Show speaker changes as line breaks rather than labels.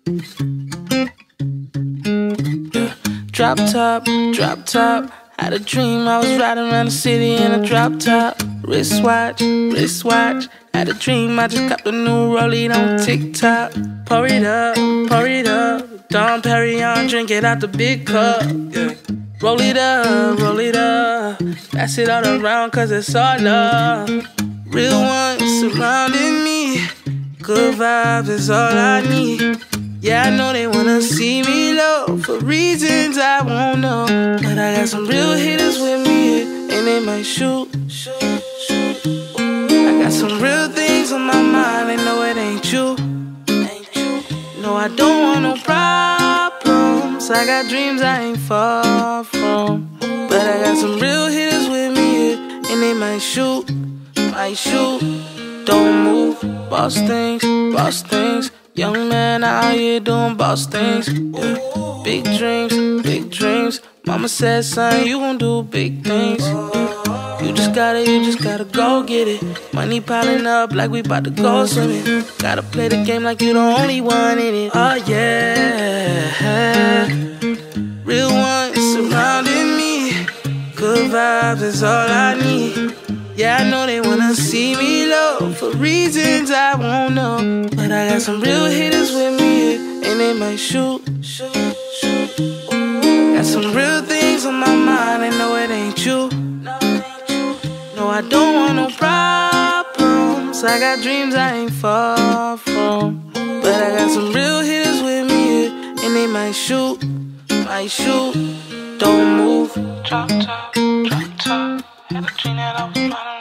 Drop top, drop top. Had a dream I was riding around the city in a drop top. Wristwatch, wristwatch. Had a dream I just got the new rollie on TikTok. Pour it up, pour it up. Dom Perignon, drink it out the big cup. Yeah. Roll it up, roll it up. Pass it all around cause it's all love. Real ones surrounding me. Good vibes is all I need. Yeah, I know they wanna see me low for reasons I won't know. But I got some real hitters with me, and they might shoot. I got some real things on my mind, they know it ain't you. No, I don't want no problems. I got dreams I ain't far from. But I got some real hitters with me, and they might shoot, might shoot. Don't move, boss things, boss things. Young man out here doing boss things, yeah. Big dreams, big dreams. Mama said, son, you gon' do big things, yeah. You just gotta go get it. Money piling up like we bout to go swimming. Gotta play the game like you the only one in it. Oh yeah, real ones surrounding me. Good vibes is all I need. Yeah, I know they wanna see me low for reasons I won't know. But I got some real hitters with me, and they might shoot. Got some real things on my mind, I know it ain't you. No, I don't want no problems. I got dreams I ain't far from. But I got some real hitters with me, and they might shoot, might shoot. Don't move. Drop top, drop top. Had a dream that I was running.